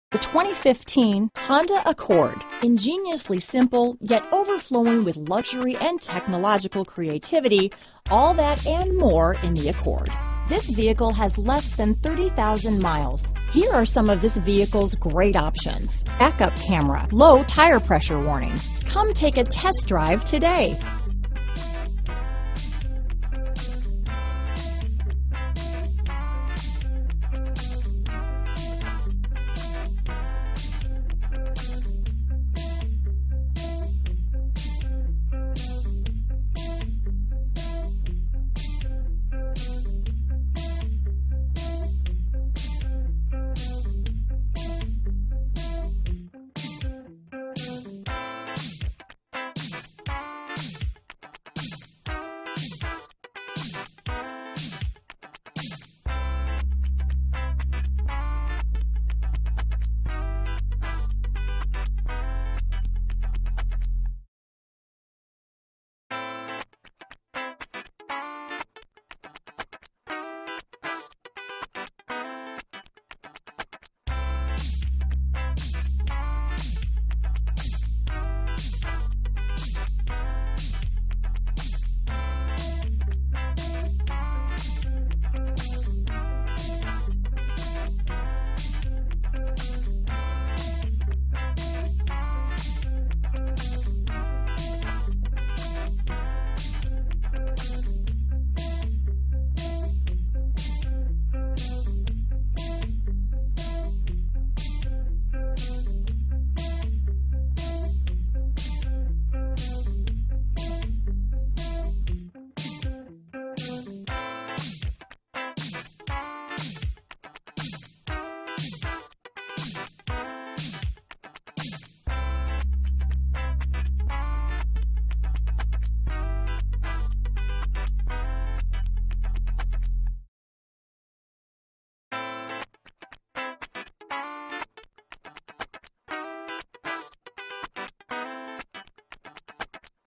The 2015 Honda Accord. Ingeniously simple, yet overflowing with luxury and technological creativity, all that and more in the Accord. This vehicle has less than 30,000 miles. Here are some of this vehicle's great options: backup camera, low tire pressure warning. Come take a test drive today.